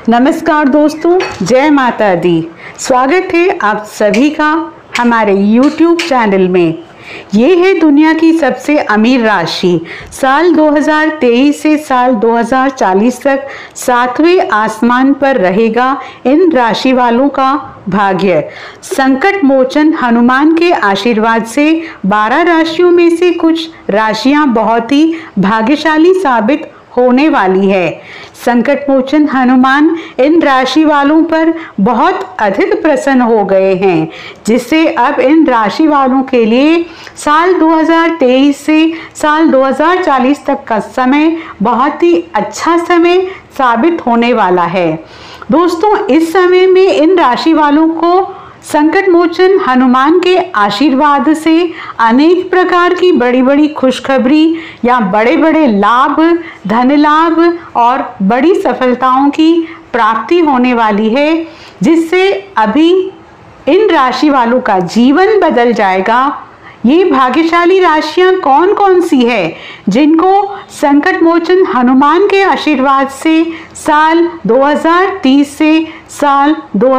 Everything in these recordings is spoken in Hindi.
नमस्कार दोस्तों, जय माता दी। स्वागत है आप सभी का हमारे YouTube चैनल में। ये है दुनिया की सबसे अमीर राशि। साल 2023 से साल 2040 तक 7वें आसमान पर रहेगा इन राशि वालों का भाग्य। संकट मोचन हनुमान के आशीर्वाद से 12 राशियों में से कुछ राशियां बहुत ही भाग्यशाली साबित होने वाली है। संकट मोचन हनुमान इन राशि वालों पर बहुत अधिक प्रसन्न हो गए हैं, जिससे अब इन राशि वालों के लिए साल 2023 से साल 2040 तक का समय बहुत ही अच्छा समय साबित होने वाला है। दोस्तों, इस समय में इन राशि वालों को संकट मोचन हनुमान के आशीर्वाद से अनेक प्रकार की बड़ी बड़ी खुशखबरी या बड़े बड़े लाभ, धन लाभ और बड़ी सफलताओं की प्राप्ति होने वाली है, जिससे अभी इन राशि वालों का जीवन बदल जाएगा। ये भाग्यशाली राशियां कौन कौन सी है जिनको संकट मोचन हनुमान के आशीर्वाद से साल 2030 से साल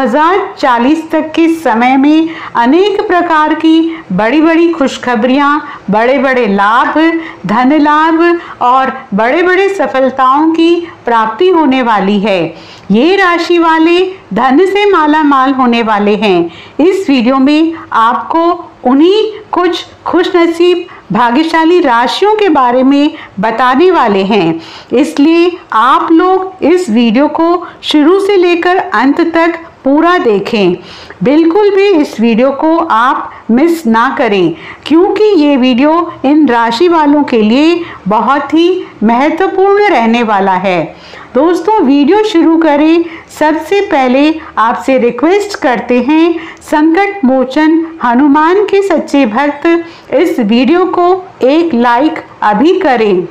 2040 तक के समय में अनेक प्रकार की बड़ी बड़ी खुशखबरियां, बड़े बड़े लाभ, धन लाभ और बड़े बड़े सफलताओं की प्राप्ति होने वाली है। ये राशि वाले धन से माला माल होने वाले हैं। इस वीडियो में आपको उन्हीं कुछ खुशनसीब भाग्यशाली राशियों के बारे में बताने वाले हैं, इसलिए आप लोग इस वीडियो को शुरू से लेकर अंत तक पूरा देखें। बिल्कुल भी इस वीडियो को आप मिस ना करें, क्योंकि ये वीडियो इन राशि वालों के लिए बहुत ही महत्वपूर्ण रहने वाला है। दोस्तों, वीडियो शुरू करें सबसे पहले आपसे रिक्वेस्ट करते हैं, संकट मोचन हनुमान के सच्चे भक्त इस वीडियो को एक लाइक अभी करें।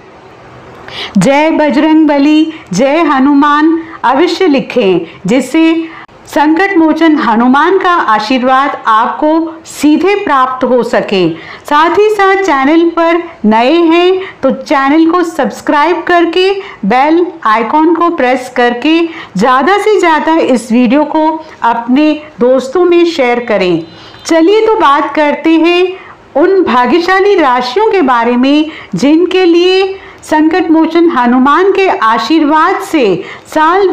जय बजरंगबली, जय हनुमान अवश्य लिखें, जिससे संकट मोचन हनुमान का आशीर्वाद आपको सीधे प्राप्त हो सके। साथ ही साथ चैनल पर नए हैं तो चैनल को सब्सक्राइब करके बेल आइकॉन को प्रेस करके ज़्यादा से ज़्यादा इस वीडियो को अपने दोस्तों में शेयर करें। चलिए तो बात करते हैं उन भाग्यशाली राशियों के बारे में जिनके लिए संकट मोचन हनुमान के आशीर्वाद से साल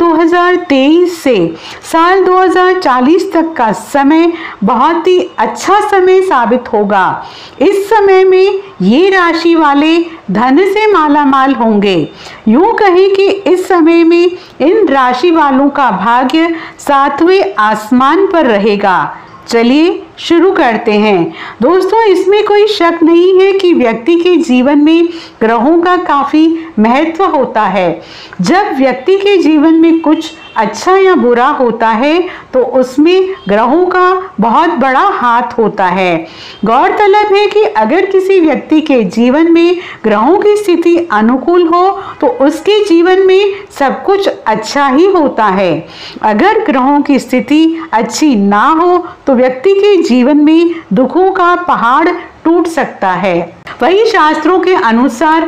2023 से साल 2040 तक का समय बहुत ही अच्छा समय साबित होगा। इस समय में ये राशि वाले धन से माला माल होंगे। यूं कहें कि इस समय में इन राशि वालों का भाग्य 7वें आसमान पर रहेगा। चलिए शुरू करते हैं। दोस्तों, इसमें कोई शक नहीं है कि व्यक्ति के जीवन में ग्रहों का काफ़ी महत्व होता है। जब व्यक्ति के जीवन में कुछ अच्छा या बुरा होता है तो उसमें ग्रहों का बहुत बड़ा हाथ होता है। गौरतलब है कि अगर किसी व्यक्ति के जीवन में ग्रहों की स्थिति अनुकूल हो तो उसके जीवन में सब कुछ अच्छा ही होता है। अगर ग्रहों की स्थिति अच्छी ना हो तो व्यक्ति के जीवन में दुखों का पहाड़ टूट सकता है। वही शास्त्रों के अनुसार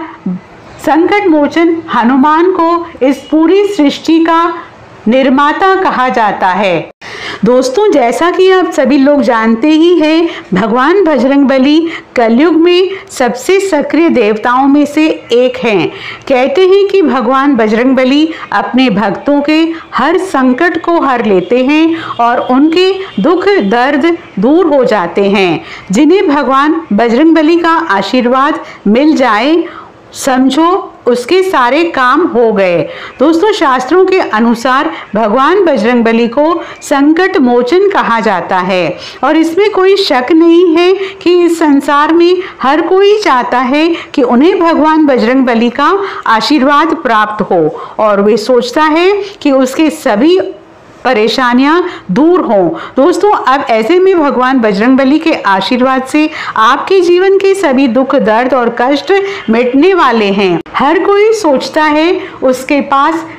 संकट मोचन हनुमान को इस पूरी सृष्टि का निर्माता कहा जाता है। दोस्तों, जैसा कि आप सभी लोग जानते ही हैं, भगवान बजरंगबली कलयुग में सबसे सक्रिय देवताओं में से एक हैं। कहते हैं कि भगवान बजरंगबली अपने भक्तों के हर संकट को हर लेते हैं और उनके दुख दर्द दूर हो जाते हैं। जिन्हें भगवान बजरंगबली का आशीर्वाद मिल जाए, समझो उसके सारे काम हो गए। दोस्तों, शास्त्रों के अनुसार भगवान बजरंगबली को संकट मोचन कहा जाता है और इसमें कोई शक नहीं है कि इस संसार में हर कोई चाहता है कि उन्हें भगवान बजरंगबली का आशीर्वाद प्राप्त हो और वे सोचता है कि उसके सभी परेशानियां दूर हों। दोस्तों, अब ऐसे में भगवान बजरंगबली के आशीर्वाद से आपके जीवन के सभी दुख दर्द और कष्ट मिटने वाले हैं। हर कोई सोचता है उसके पास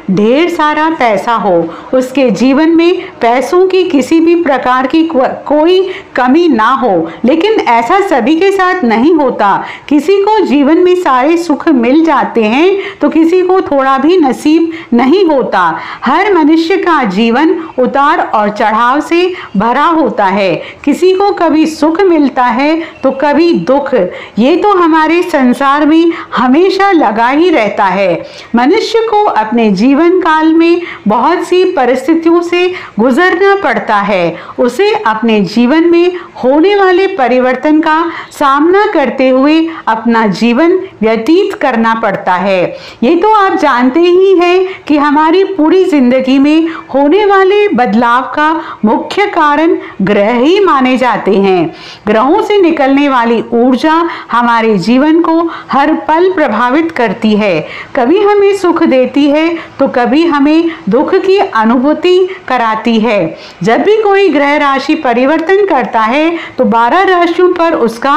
ढेर सारा पैसा हो, उसके जीवन में पैसों की किसी भी प्रकार की कोई कमी ना हो। लेकिन ऐसा सभी के साथ नहीं होता। किसी को जीवन में सारे सुख मिल जाते हैं तो किसी को थोड़ा भी नसीब नहीं होता। हर मनुष्य का जीवन उतार और चढ़ाव से भरा होता है। किसी को कभी सुख मिलता है तो कभी दुख। ये तो हमारे संसार में हमेशा लगा ही रहता है। मनुष्य को अपने जीवन काल में बहुत सी परिस्थितियों से गुजरना पड़ता है। उसे अपने जीवन में होने वाले परिवर्तन का सामना करते हुए अपना जीवन व्यतीत करना पड़ता है। ये तो आप जानते ही हैं कि हमारी पूरी जिंदगी में होने वाले बदलाव का मुख्य कारण ग्रह ही माने जाते हैं। ग्रहों से निकलने वाली ऊर्जा हमारे जीवन को हर पल प्रभावित करती है। कभी हमें सुख देती है तो कभी हमें दुख की अनुभूति कराती है। जब भी कोई ग्रह राशि परिवर्तन करता है तो 12 राशियों पर उसका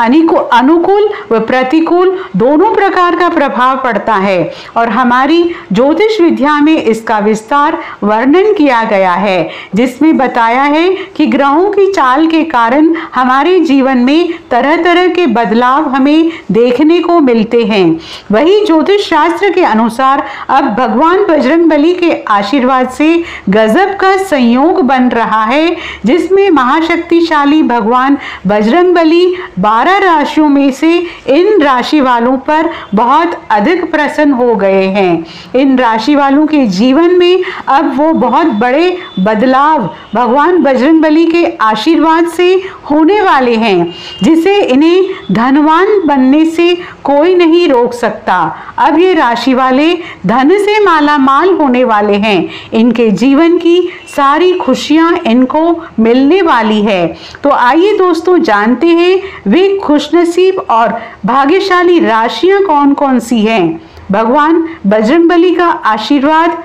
अनुकूल व प्रतिकूल दोनों प्रकार का प्रभाव पड़ता है और हमारी ज्योतिष विद्या में इसका विस्तार वर्णन किया गया है, जिसमें बताया है कि ग्रहों की चाल के कारण हमारे जीवन में तरह तरह के बदलाव हमें देखने को मिलते हैं। वही ज्योतिष शास्त्र के अनुसार अब भगवान बजरंगबली के आशीर्वाद से गजब का संयोग बन रहा है, जिसमें महाशक्तिशाली भगवान बजरंगबली 12 राशियों में से इन राशि वालों पर बहुत अधिक प्रसन्न हो गए हैं। इन राशि वालों के जीवन में अब वो बहुत बड़े बदलाव भगवान बजरंगबली के आशीर्वाद से होने वाले हैं, जिसे इन्हें धनवान बनने से कोई नहीं रोक सकता। अब ये राशि वाले धन से माला माल होने वाले हैं। इनके जीवन की सारी खुशियां इनको मिलने वाली है। तो आइए दोस्तों जानते हैं वे खुशनसीब और भाग्यशाली राशियां कौन कौन सी हैं। भगवान बजरंगबली का आशीर्वाद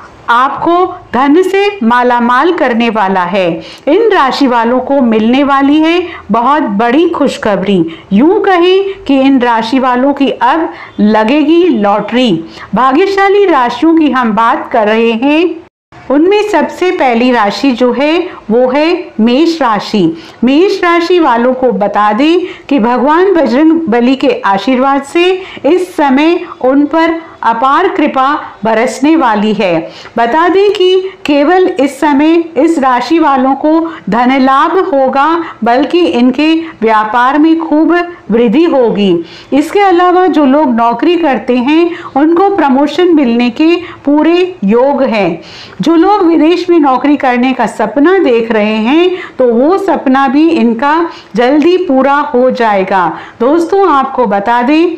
आपको धन से मालामाल करने वाला है। इन राशि वालों को मिलने वाली है बहुत बड़ी खुशखबरी। यूं कहें कि इन राशि वालों की अब लगेगी लॉटरी। भाग्यशाली राशियों की हम बात कर रहे हैं। उनमें सबसे पहली राशि जो है वो है मेष राशि। मेष राशि वालों को बता दें कि भगवान बजरंगबली के आशीर्वाद से इस समय उन पर अपार कृपा बरसने वाली है। बता दें कि केवल इस समय इस राशि वालों को धन लाभ होगा, बल्कि इनके व्यापार में खूब वृद्धि होगी। इसके अलावा जो लोग नौकरी करते हैं उनको प्रमोशन मिलने के पूरे योग हैं। जो लोग विदेश में नौकरी करने का सपना देख रहे हैं तो वो सपना भी इनका जल्दी पूरा हो जाएगा। दोस्तों आपको बता दें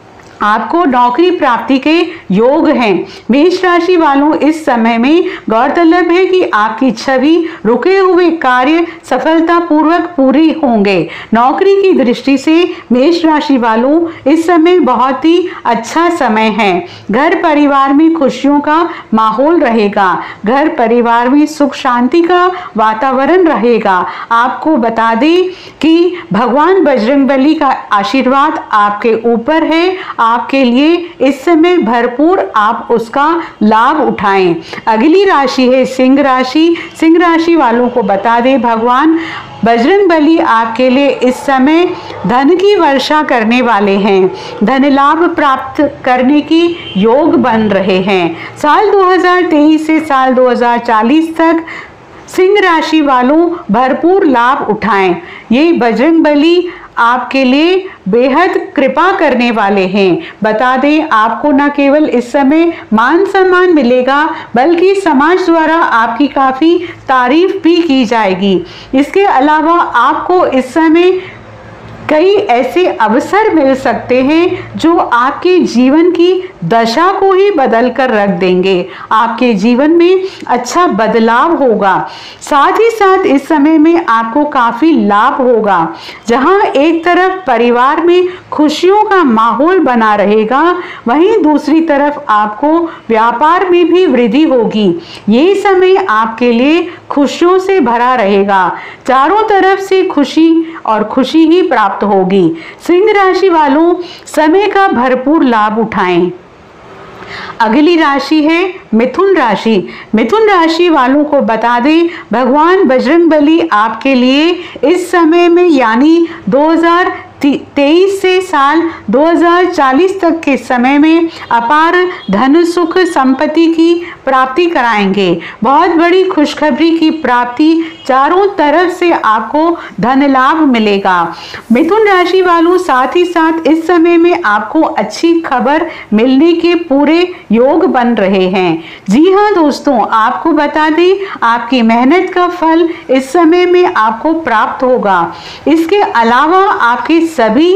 आपको नौकरी प्राप्ति के योग हैं। मेष राशि वालों इस समय में गौरतलब है कि आपकी छवि रुके हुए कार्य सफलतापूर्वक पूरी होंगे। नौकरी की दृष्टि से मेष राशि वालों इस समय बहुत ही अच्छा समय है। घर परिवार में खुशियों का माहौल रहेगा। घर परिवार में सुख शांति का वातावरण रहेगा। आपको बता दें कि भगवान बजरंगबली का आशीर्वाद आपके ऊपर है। आपके लिए इस समय भरपूर आप उसका लाभ उठाएं। अगली राशि है सिंह राशि। सिंह राशि वालों को बता दें भगवान बजरंगबली आपके लिए इस समय धन की वर्षा करने वाले हैं। धन लाभ प्राप्त करने की योग बन रहे हैं। साल 2023 से साल 2040 तक सिंह राशि वालों भरपूर लाभ उठाएं। ये बजरंगबली आपके लिए बेहद कृपा करने वाले हैं। बता दें आपको न केवल इस समय मान सम्मान मिलेगा, बल्कि समाज द्वारा आपकी काफ़ी तारीफ भी की जाएगी। इसके अलावा आपको इस समय कई ऐसे अवसर मिल सकते हैं जो आपके जीवन की दशा को ही बदल कर रख देंगे। आपके जीवन में अच्छा बदलाव होगा। साथ ही साथ इस समय में आपको काफ़ी लाभ होगा। जहां एक तरफ परिवार में खुशियों का माहौल बना रहेगा, वहीं दूसरी तरफ आपको व्यापार में भी वृद्धि होगी। ये समय आपके लिए खुशियों से भरा रहेगा। चारों तरफ से खुशी और खुशी ही प्राप्त होगी। सिंह राशि वालों समय का भरपूर लाभ उठाएं। अगली राशि है मिथुन राशि। मिथुन राशि वालों को बता दें, भगवान बजरंगबली आपके लिए इस समय में यानी 2023 से साल 2040 तक के समय में अपार धन सुख संपत्ति की प्राप्ति कराएंगे। बहुत बड़ी खुशखबरी की प्राप्ति, चारों तरफ से आपको धन लाभ मिलेगा। मिथुन राशि वालों साथ ही साथ इस समय में आपको अच्छी खबर मिलने के पूरे योग बन रहे हैं। जी हाँ दोस्तों, आपको बता दें आपकी मेहनत का फल इस समय में आपको प्राप्त होगा। इसके अलावा आपके सभी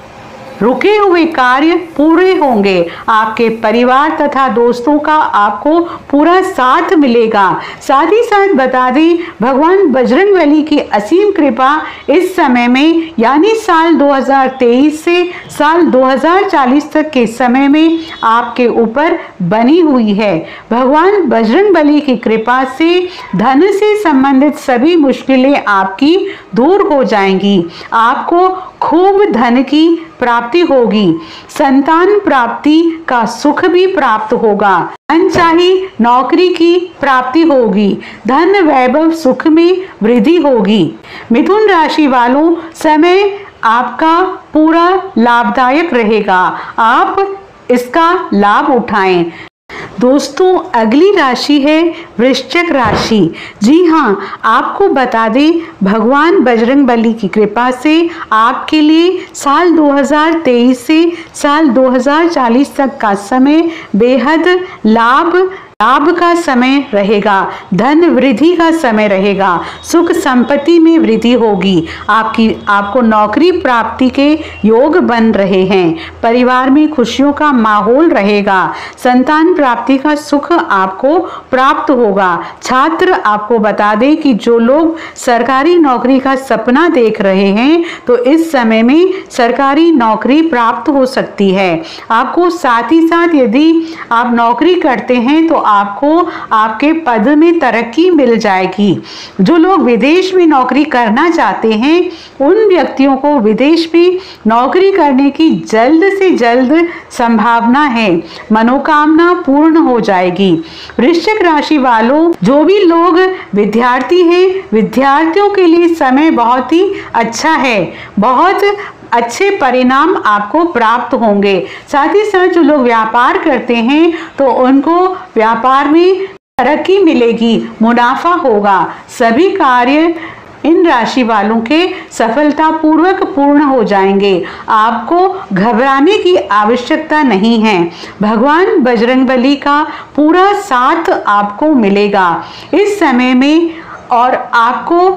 रुके हुए कार्य पूरे होंगे। आपके परिवार तथा दोस्तों का आपको पूरा साथ मिलेगा। साथ ही साथ बता दें, भगवान बजरंगबली की असीम कृपा इस समय में यानी साल 2023 से साल 2040 तक के समय में आपके ऊपर बनी हुई है। भगवान बजरंगबली की कृपा से धन से संबंधित सभी मुश्किलें आपकी दूर हो जाएंगी। आपको खूब धन की प्राप्ति होगी। संतान प्राप्ति का सुख भी प्राप्त होगा। अनचाही नौकरी की प्राप्ति होगी। धन वैभव सुख में वृद्धि होगी। मिथुन राशि वालों, समय आपका पूरा लाभदायक रहेगा। आप इसका लाभ उठाएं। दोस्तों, अगली राशि है वृश्चिक राशि। जी हाँ, आपको बता दें भगवान बजरंगबली की कृपा से आपके लिए साल 2023 से साल 2040 तक का समय बेहद लाभ का समय रहेगा। धन वृद्धि का समय रहेगा। सुख संपत्ति में वृद्धि होगी। आपको नौकरी प्राप्ति के योग बन रहे हैं। परिवार में खुशियों का माहौल रहेगा। संतान प्राप्ति का सुख आपको प्राप्त होगा। छात्र, आपको बता दें कि जो लोग सरकारी नौकरी का सपना देख रहे हैं तो इस समय में सरकारी नौकरी प्राप्त हो सकती है। आपको साथ ही साथ यदि आप नौकरी करते हैं तो आपको आपके पद में तरक्की मिल जाएगी। जो लोग विदेश में नौकरी करना चाहते हैं उन व्यक्तियों को विदेश में नौकरी करने की जल्द से जल्द संभावना है। मनोकामना पूर्ण हो जाएगी। वृश्चिक राशि वालों, जो भी लोग विद्यार्थी हैं, विद्यार्थियों के लिए समय बहुत ही अच्छा है। बहुत अच्छे परिणाम आपको प्राप्त होंगे। साथ ही साथ जो लोग व्यापार करते हैं तो उनको व्यापार में तरक्की मिलेगी, मुनाफा होगा। सभी कार्य इन राशि वालों के सफलतापूर्वक पूर्ण हो जाएंगे। आपको घबराने की आवश्यकता नहीं है। भगवान बजरंगबली का पूरा साथ आपको मिलेगा इस समय में और आपको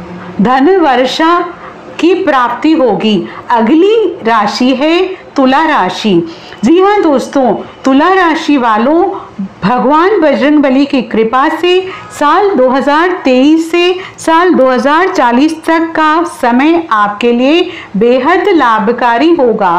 धन वर्षा की प्राप्ति होगी। अगली राशि है तुला राशि। जी हाँ दोस्तों, तुला राशि वालों, भगवान बजरंगबली की कृपा से साल 2023 से साल 2040 तक का समय आपके लिए बेहद लाभकारी होगा।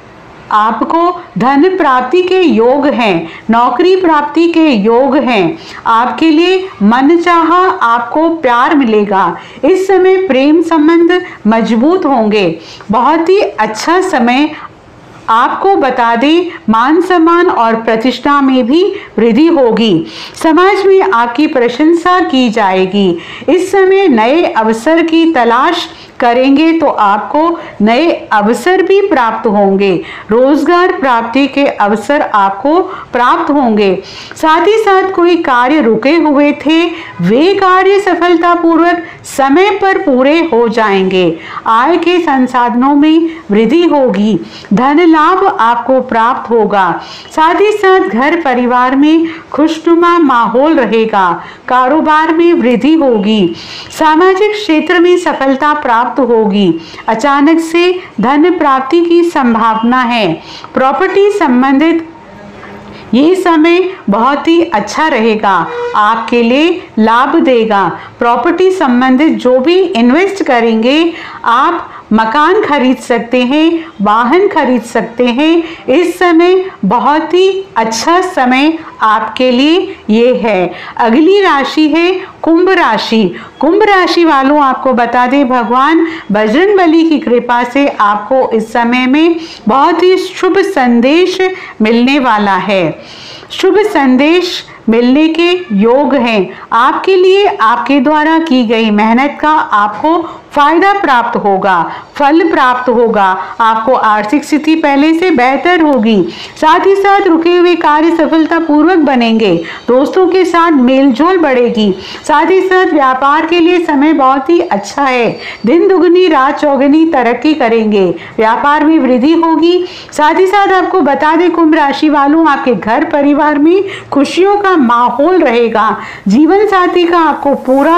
आपको धन प्राप्ति के योग हैं, नौकरी प्राप्ति के योग हैं। आपके लिए मनचाहा आपको प्यार मिलेगा। इस समय प्रेम संबंध मजबूत होंगे। बहुत ही अच्छा समय। आपको बता दें, मान सम्मान और प्रतिष्ठा में भी वृद्धि होगी। समाज में आपकी प्रशंसा की जाएगी। इस समय नए अवसर की तलाश करेंगे तो आपको नए अवसर भी प्राप्त होंगे। रोजगार प्राप्ति के अवसर आपको प्राप्त होंगे। साथ ही साथ कोई कार्य रुके हुए थे, वे कार्य सफलतापूर्वक समय पर पूरे हो जाएंगे। आय के संसाधनों में वृद्धि होगी। धन लाभ आपको प्राप्त होगा। साथ ही साथ घर परिवार में खुशनुमा माहौल रहेगा। कारोबार में वृद्धि होगी। सामाजिक क्षेत्र में सफलता प्राप्त होगी। अचानक से धन प्राप्ति की संभावना है। प्रॉपर्टी संबंधित ये समय बहुत ही अच्छा रहेगा, आपके लिए लाभ देगा। प्रॉपर्टी संबंधित जो भी इन्वेस्ट करेंगे आप मकान खरीद सकते हैं, वाहन खरीद सकते हैं। इस समय बहुत ही अच्छा समय आपके लिए ये है। अगली राशि है कुंभ राशि। कुंभ राशि वालों, आपको बता दें, भगवान बजरंगबली की कृपा से आपको इस समय में बहुत ही शुभ संदेश मिलने वाला है। शुभ संदेश मिलने के योग हैं। आपके लिए आपके द्वारा की गई मेहनत का आपको फायदा प्राप्त होगा, फल प्राप्त होगा। आपको आर्थिक स्थिति पहले से बेहतर होगी। साथ ही साथ रुके हुए कार्य सफलतापूर्वक बनेंगे। दोस्तों के साथ मेलजोल बढ़ेगी। साथ ही साथ व्यापार के लिए समय बहुत ही अच्छा है। दिन दुगनी रात चौगुनी तरक्की करेंगे, व्यापार में वृद्धि होगी। साथ ही साथ आपको बता दें कुंभ राशि वालों, आपके घर परिवार में खुशियों का माहौल रहेगा। जीवन साथी का आपको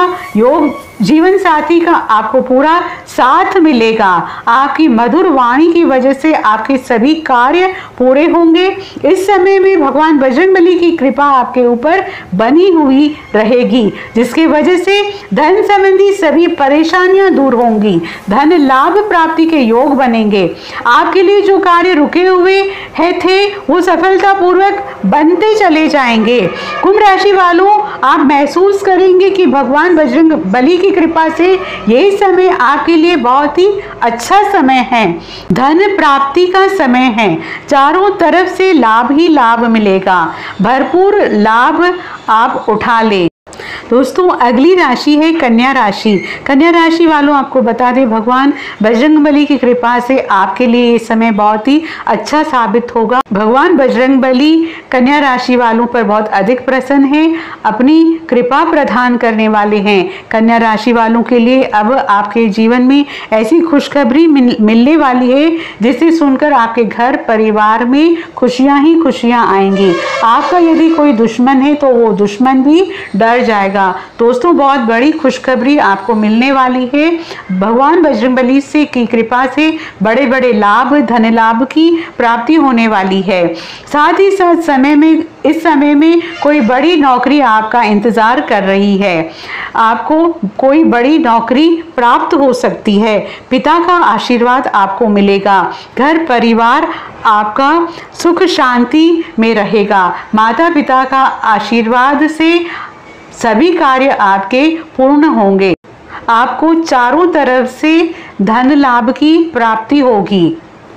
पूरा साथ मिलेगा। आपकी मधुर वाणी की वजह से आपके सभी कार्य पूरे होंगे। इस समय में भगवान बजरंगबली की कृपा आपके ऊपर बनी हुई रहेगी, जिसकी वजह से धन संबंधी सभी परेशानियां दूर होंगी। धन लाभ प्राप्ति के योग बनेंगे। आपके लिए जो कार्य रुके हुए थे वो सफलतापूर्वक बनते चले जाएंगे। कुंभ राशि वालों, आप महसूस करेंगे कि भगवान बजरंगबली की कृपा से ये समय आपके लिए बहुत ही अच्छा समय है। धन प्राप्ति का समय है। चारों तरफ से लाभ ही लाभ मिलेगा। भरपूर लाभ आप उठा लें। दोस्तों, अगली राशि है कन्या राशि। कन्या राशि वालों, आपको बता दें, भगवान बजरंगबली की कृपा से आपके लिए ये समय बहुत ही अच्छा साबित होगा। भगवान बजरंगबली कन्या राशि वालों पर बहुत अधिक प्रसन्न है, अपनी कृपा प्रदान करने वाले हैं। कन्या राशि वालों के लिए अब आपके जीवन में ऐसी खुशखबरी मिलने वाली है जिसे सुनकर आपके घर परिवार में खुशियां ही खुशियां आएंगी। आपका यदि कोई दुश्मन है तो वो दुश्मन भी डर जाएगा। दोस्तों, बहुत बड़ी खुशखबरी आपको मिलने वाली है। भगवान बजरंगबली से की कृपा से बड़े बड़े लाभ, धन लाभ की प्राप्ति होने वाली है। साथ ही साथ इस समय में कोई बड़ी नौकरी आपका इंतजार कर रही है। आपको कोई बड़ी नौकरी प्राप्त हो सकती है। पिता का आशीर्वाद आपको मिलेगा। घर परिवार आपका सुख शांति में रहेगा। माता पिता का आशीर्वाद से सभी कार्य आपके पूर्ण होंगे। आपको चारों तरफ से धन लाभ की प्राप्ति होगी।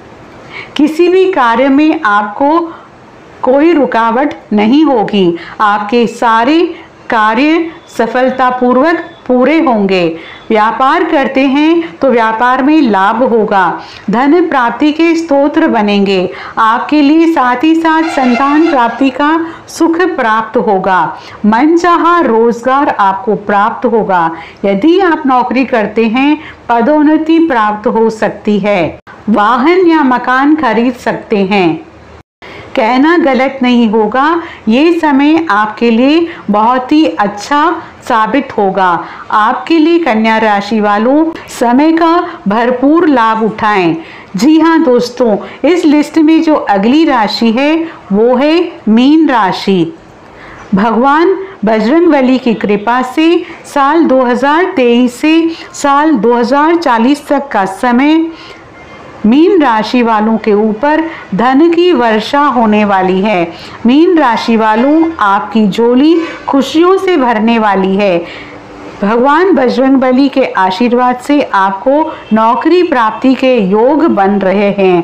किसी भी कार्य में आपको कोई रुकावट नहीं होगी। आपके सारे कार्य सफलतापूर्वक पूरे होंगे। व्यापार करते हैं तो व्यापार में लाभ होगा। धन प्राप्ति के स्तोत्र बनेंगे आपके लिए। साथ ही साथ संतान प्राप्ति का सुख प्राप्त होगा। मनचाहा रोजगार आपको प्राप्त होगा। यदि आप नौकरी करते हैं, पदोन्नति प्राप्त हो सकती है। वाहन या मकान खरीद सकते हैं। कहना गलत नहीं होगा, ये समय आपके लिए बहुत ही अच्छा साबित होगा। आपके लिए कन्या राशि वालों, समय का भरपूर लाभ उठाएं। जी हाँ दोस्तों, इस लिस्ट में जो अगली राशि है वो है मीन राशि। भगवान बजरंगबली की कृपा से साल 2023 से साल 2040 तक का समय मीन राशि वालों के ऊपर धन की वर्षा होने वाली है। मीन राशि वालों, आपकी झोली खुशियों से भरने वाली है। भगवान बजरंगबली के आशीर्वाद से आपको नौकरी प्राप्ति के योग बन रहे हैं।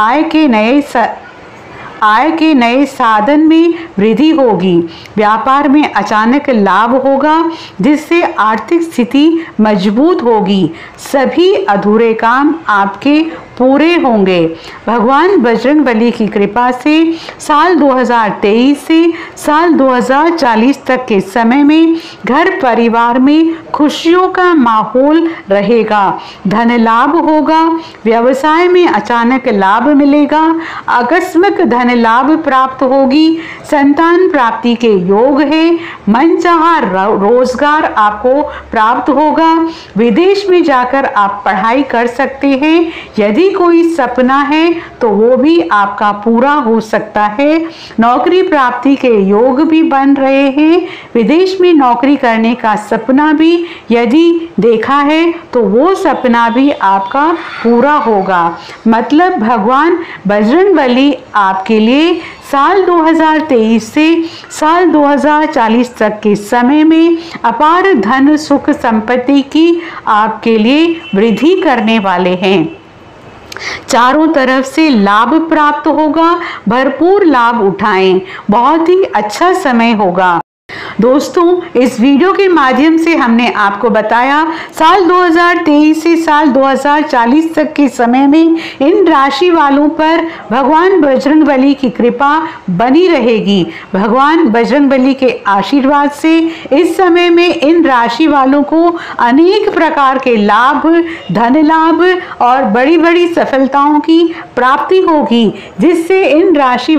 आय के नए साधन में वृद्धि होगी। व्यापार में अचानक लाभ होगा, जिससे आर्थिक स्थिति मजबूत होगी। सभी अधूरे काम आपके पूरे होंगे। भगवान बजरंगबली की कृपा से साल 2023 से साल 2040 तक के समय में घर परिवार में खुशियों का माहौल रहेगा। धन लाभ होगा। व्यवसाय में अचानक लाभ मिलेगा। आकस्मिक धन लाभ प्राप्त होगी। संतान प्राप्ति के योग है। मनचाहा रोजगार आपको प्राप्त होगा। विदेश में जाकर आप पढ़ाई कर सकते हैं। यदि यदि कोई सपना है तो वो भी आपका पूरा हो सकता है। नौकरी प्राप्ति के योग भी बन रहे हैं। विदेश में नौकरी करने का सपना भी यदि देखा है तो वो सपना भी आपका पूरा होगा। मतलब भगवान बजरंगबली आपके लिए साल 2023 से साल 2040 तक के समय में अपार धन सुख संपत्ति की आपके लिए वृद्धि करने वाले हैं। चारों तरफ से लाभ प्राप्त होगा, भरपूर लाभ उठाएं, बहुत ही अच्छा समय होगा। दोस्तों, इस वीडियो के माध्यम से हमने आपको बताया साल 2023 से साल 2040 तक के समय में इन राशि वालों पर भगवान बजरंगबली की कृपा बनी रहेगी। भगवान बजरंगबली के आशीर्वाद से इस समय में इन राशि वालों को अनेक प्रकार के लाभ, धन लाभ और बड़ी बड़ी सफलताओं की प्राप्ति होगी, जिससे इन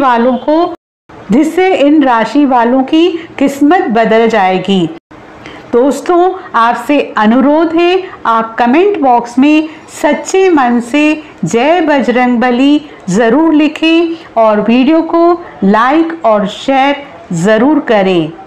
राशि वालों की किस्मत बदल जाएगी। दोस्तों, आपसे अनुरोध है, आप कमेंट बॉक्स में सच्चे मन से जय बजरंगबली ज़रूर लिखें और वीडियो को लाइक और शेयर ज़रूर करें।